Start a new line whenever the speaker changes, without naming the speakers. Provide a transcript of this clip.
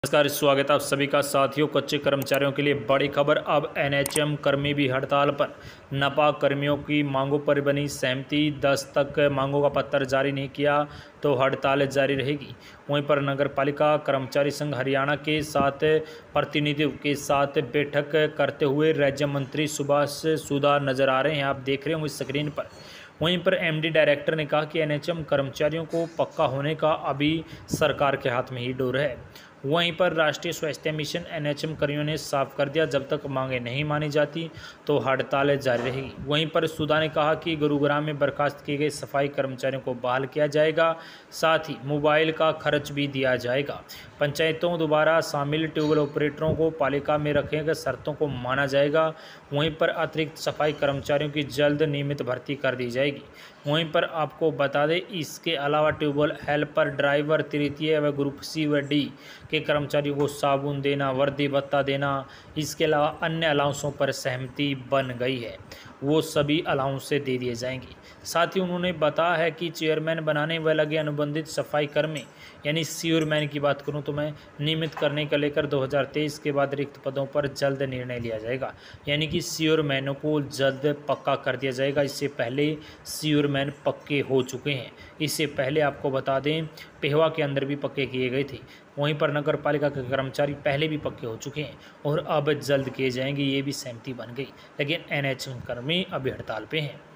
नमस्कार, स्वागत है आप सभी का। साथियों, कच्चे कर्मचारियों के लिए बड़ी खबर। अब एनएचएम कर्मी भी हड़ताल पर। नपा कर्मियों की मांगों पर बनी सहमति। 10 तक मांगों का पत्र जारी नहीं किया तो हड़ताल जारी रहेगी। वहीं पर नगर पालिका कर्मचारी संघ हरियाणा के साथ प्रतिनिधियों के साथ बैठक करते हुए राज्य मंत्री सुभाष सुधा नजर आ रहे हैं। आप देख रहे होंगे स्क्रीन पर। वहीं पर एमडी डायरेक्टर ने कहा कि एनएचएम कर्मचारियों को पक्का होने का अभी सरकार के हाथ में ही डोर है। वहीं पर राष्ट्रीय स्वास्थ्य मिशन एनएचएम कर्मियों ने साफ कर दिया, जब तक मांगें नहीं मानी जाती तो हड़ताल जारी रहेगी। वहीं पर सुधा ने कहा कि गुरुग्राम में बर्खास्त किए गए सफाई कर्मचारियों को बहाल किया जाएगा, साथ ही मोबाइल का खर्च भी दिया जाएगा। पंचायतों दोबारा शामिल ट्यूबवेल ऑपरेटरों को पालिका में रखे गए शर्तों को माना जाएगा। वहीं पर अतिरिक्त सफाई कर्मचारियों की जल्द नियमित भर्ती कर दी जाएगी। वहीं पर आपको बता दें, इसके अलावा ट्यूबवेल हेल्पर, ड्राइवर, तृतीय व ग्रुप सी व डी के कर्मचारियों को साबुन देना, वर्दी भत्ता देना, इसके अलावा अन्य अलाउंसों पर सहमति बन गई है। वो सभी अलाउंस से दे दिए जाएंगे। साथ ही उन्होंने बताया है कि चेयरमैन बनाने व लगे अनुबंधित सफाई कर्मी यानी सीवरमैन की बात करूं तो मैं नियमित करने को लेकर 2023 के बाद रिक्त पदों पर जल्द निर्णय लिया जाएगा। यानी कि सीवरमैनों को जल्द पक्का कर दिया जाएगा। इससे पहले सीवरमैन पक्के हो चुके हैं। इससे पहले आपको बता दें, पेहवा के अंदर भी पक्के किए गए थे। वहीं पर नगर पालिका के कर्मचारी पहले भी पक्के हो चुके हैं और अब जल्द किए जाएंगे। ये भी सहमति बन गई, लेकिन एनएचएम कर्मी अभी हड़ताल पे हैं।